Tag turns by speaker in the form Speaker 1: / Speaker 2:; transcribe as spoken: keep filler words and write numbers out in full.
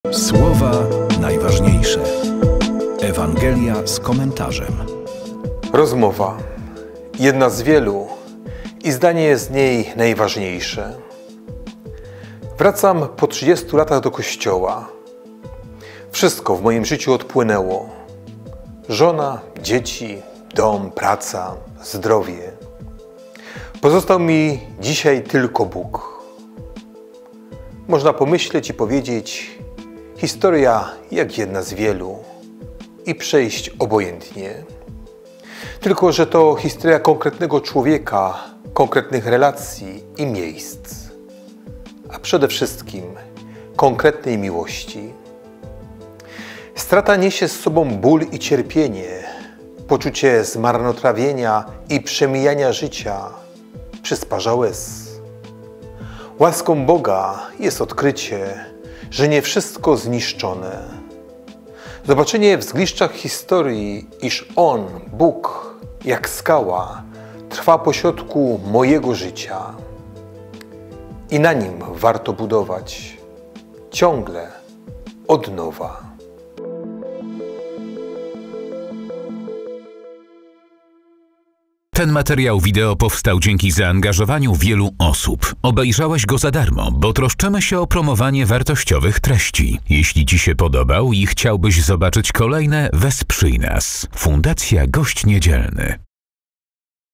Speaker 1: Słowa najważniejsze. Ewangelia z komentarzem.
Speaker 2: Rozmowa. Jedna z wielu i zdanie z niej najważniejsze. Wracam po trzydziestu latach do kościoła. Wszystko w moim życiu odpłynęło. Żona, dzieci, dom, praca, zdrowie. Pozostał mi dzisiaj tylko Bóg. Można pomyśleć i powiedzieć, historia jak jedna z wielu i przejść obojętnie. Tylko że to historia konkretnego człowieka, konkretnych relacji i miejsc, a przede wszystkim konkretnej miłości. Strata niesie z sobą ból i cierpienie, poczucie zmarnotrawienia i przemijania życia, przysparza łez. Łaską Boga jest odkrycie, że nie wszystko zniszczone. Zobaczenie w zgliszczach historii, iż On, Bóg, jak skała, trwa pośrodku mojego życia. I na Nim warto budować, ciągle od nowa.
Speaker 3: Ten materiał wideo powstał dzięki zaangażowaniu wielu osób. Obejrzałeś go za darmo, bo troszczymy się o promowanie wartościowych treści. Jeśli Ci się podobał i chciałbyś zobaczyć kolejne, wesprzyj nas. Fundacja Gość Niedzielny.